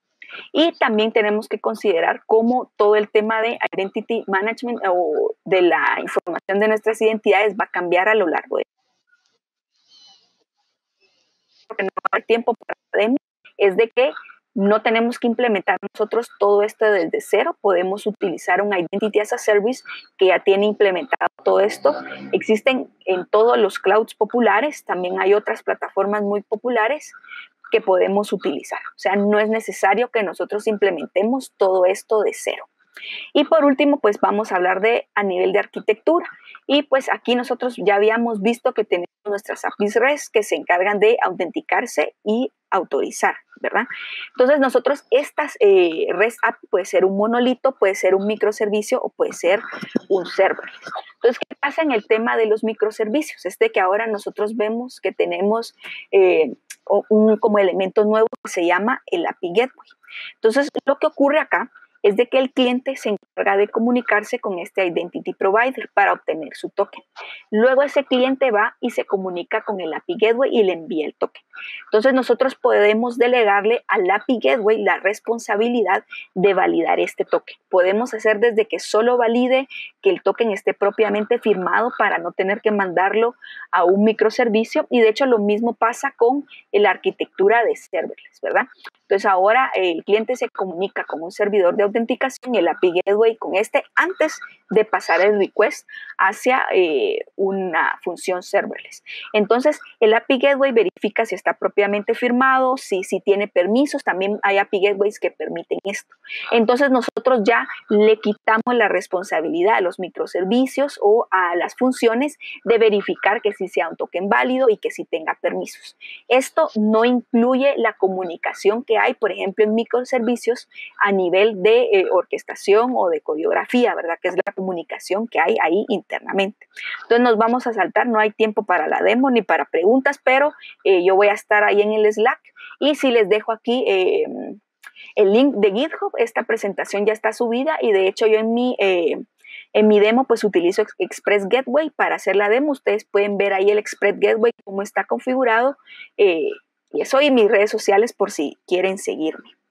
Y también tenemos que considerar cómo todo el tema de identity management o de la información de nuestras identidades va a cambiar a lo largo de porque no va a haber tiempo para la demo, es de que no tenemos que implementar nosotros todo esto desde cero, podemos utilizar un Identity as a Service que ya tiene implementado todo esto. Existen en todos los clouds populares, también hay otras plataformas muy populares que podemos utilizar. O sea, no es necesario que nosotros implementemos todo esto de cero. Y por último, pues vamos a hablar a nivel de arquitectura. Y pues aquí nosotros ya habíamos visto que tenemos nuestras APIs REST que se encargan de autenticarse y autorizar, ¿verdad? Entonces nosotros estas REST API puede ser un monolito, puede ser un microservicio o puede ser un server. Entonces, ¿qué pasa en el tema de los microservicios? Es de que ahora nosotros vemos que tenemos como elemento nuevo que se llama el API Gateway. Entonces, lo que ocurre acá es de que el cliente se encarga de comunicarse con este Identity Provider para obtener su token. Luego ese cliente va y se comunica con el API Gateway y le envía el token. Entonces nosotros podemos delegarle al API Gateway la responsabilidad de validar este token. Podemos hacer desde que solo valide que el token esté propiamente firmado para no tener que mandarlo a un microservicio, y de hecho lo mismo pasa con la arquitectura de serverless, ¿verdad? Entonces ahora el cliente se comunica con un servidor de autenticación y el API Gateway con antes de pasar el request hacia una función serverless. Entonces el API Gateway verifica si está propiamente firmado, si tiene permisos. También hay API Gateways que permiten esto. Entonces nosotros ya le quitamos la responsabilidad a los microservicios o a las funciones de verificar que sí sea un token válido y que sí tenga permisos. Esto no incluye la comunicación que hay, por ejemplo, en microservicios a nivel de orquestación o de coreografía, ¿verdad? Que es la comunicación que hay ahí internamente. Entonces nos vamos a saltar, no hay tiempo para la demo ni para preguntas, pero yo voy a estar ahí en el Slack y si les dejo aquí el link de GitHub. Esta presentación ya está subida y de hecho yo en mi demo pues utilizo Express Gateway para hacer la demo. Ustedes pueden ver ahí el Express Gateway cómo está configurado y eso, y mis redes sociales por si quieren seguirme.